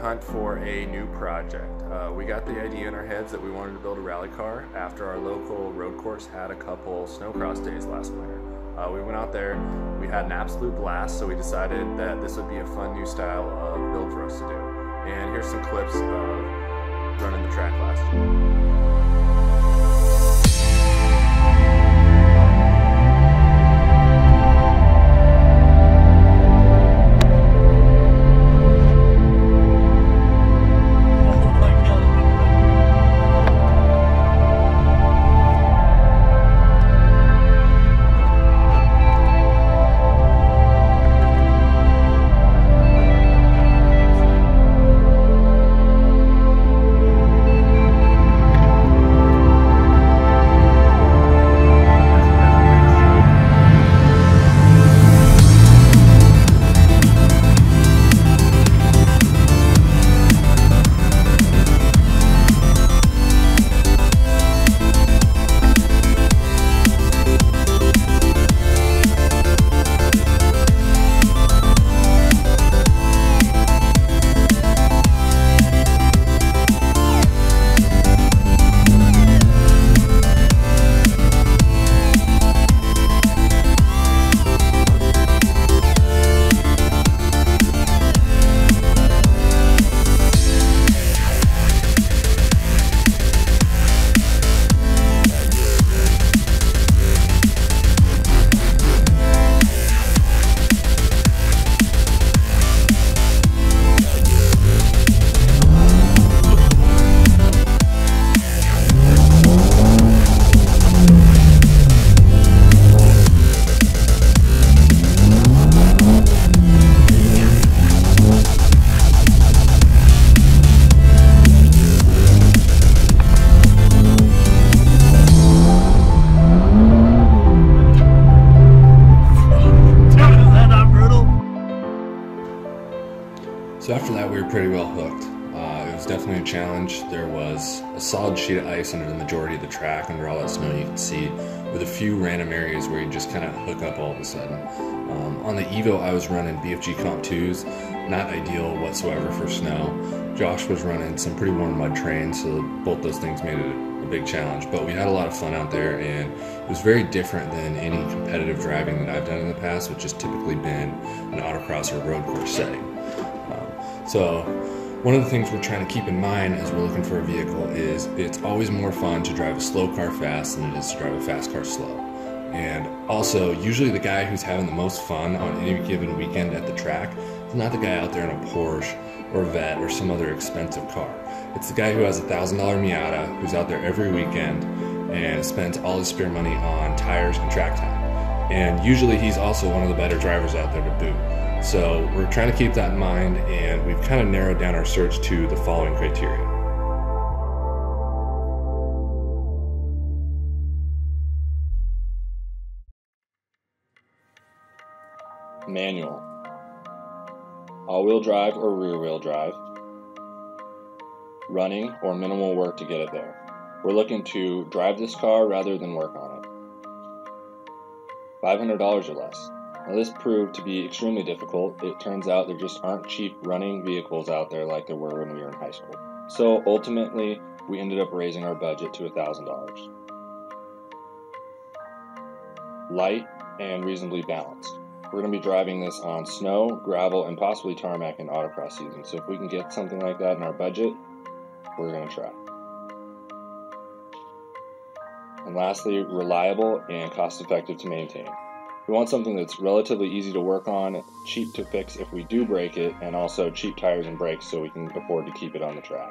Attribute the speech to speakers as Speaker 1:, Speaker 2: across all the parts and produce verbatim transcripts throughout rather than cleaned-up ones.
Speaker 1: hunt for a new project. Uh, we got the idea in our heads that we wanted to build a rally car after our local road course had a couple snowcross days last winter. Uh, we went out there, we had an absolute blast, so we decided that this would be a fun new style of build for us to do. And here's some clips of running the track last year.
Speaker 2: So after that, we were pretty well hooked. Uh, it was definitely a challenge. There was a solid sheet of ice under the majority of the track, under all that snow you can see, with a few random areas where you just kind of hook up all of a sudden. Um, on the Evo, I was running B F G Comp twos, not ideal whatsoever for snow. Josh was running some pretty warm mud trains, so both those things made it a big challenge. But we had a lot of fun out there, and it was very different than any competitive driving that I've done in the past, which has typically been an autocross or road course setting. So one of the things we're trying to keep in mind as we're looking for a vehicle is it's always more fun to drive a slow car fast than it is to drive a fast car slow. And also, usually the guy who's having the most fun on any given weekend at the track is not the guy out there in a Porsche or Vet or some other expensive car. It's the guy who has a one thousand dollar Miata who's out there every weekend and spends all his spare money on tires and track time. And usually he's also one of the better drivers out there to boot. So we're trying to keep that in mind, and we've kind of narrowed down our search to the following criteria.
Speaker 3: Manual, all-wheel drive or rear-wheel drive, running or minimal work to get it there. We're looking to drive this car rather than work on it. five hundred dollars or less. Now this proved to be extremely difficult. It turns out there just aren't cheap running vehicles out there like there were when we were in high school. So ultimately, we ended up raising our budget to one thousand dollars. Light and reasonably balanced. We're going to be driving this on snow, gravel, and possibly tarmac in autocross season. So if we can get something like that in our budget, we're going to try. And lastly, reliable and cost-effective to maintain. We want something that's relatively easy to work on, cheap to fix if we do break it, and also cheap tires and brakes so we can afford to keep it on the track.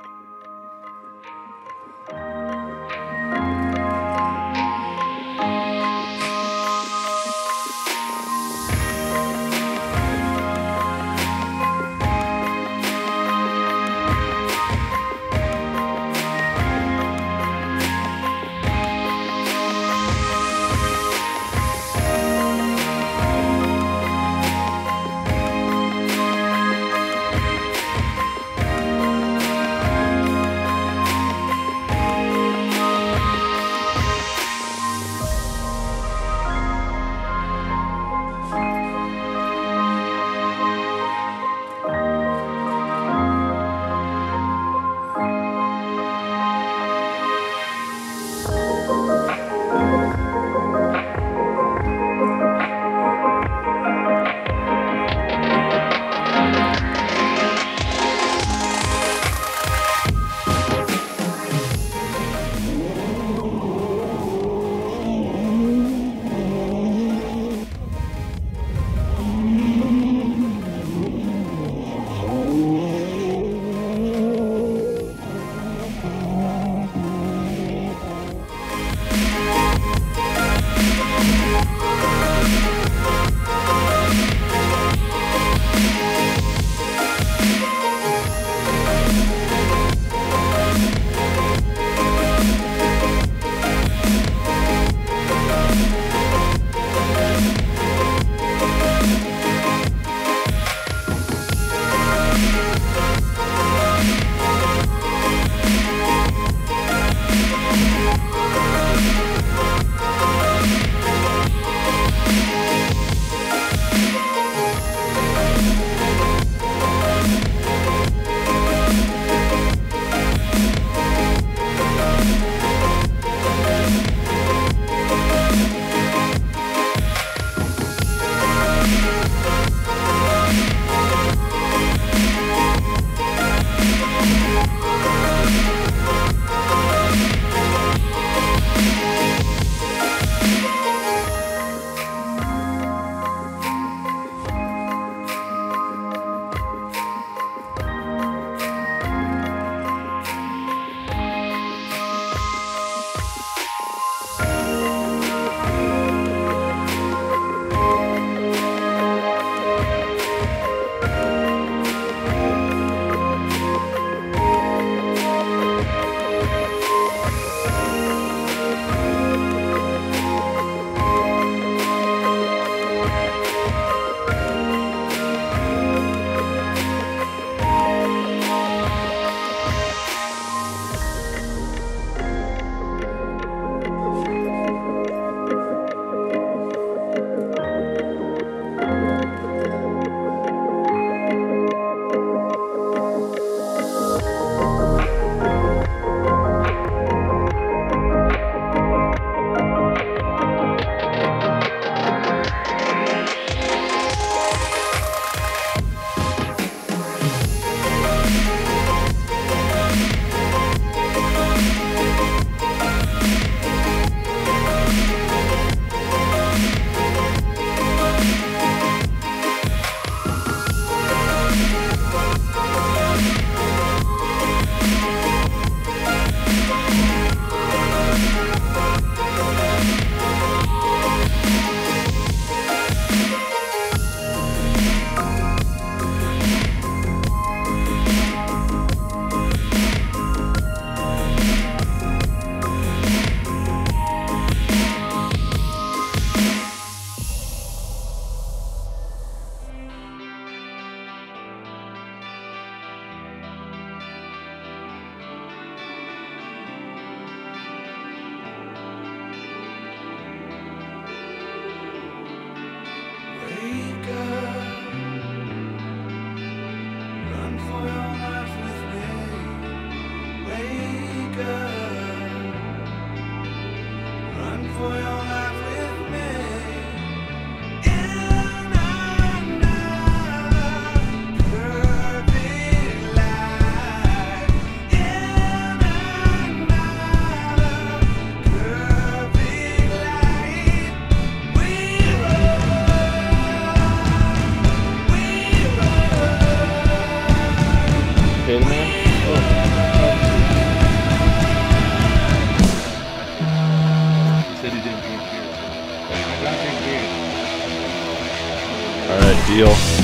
Speaker 2: deal.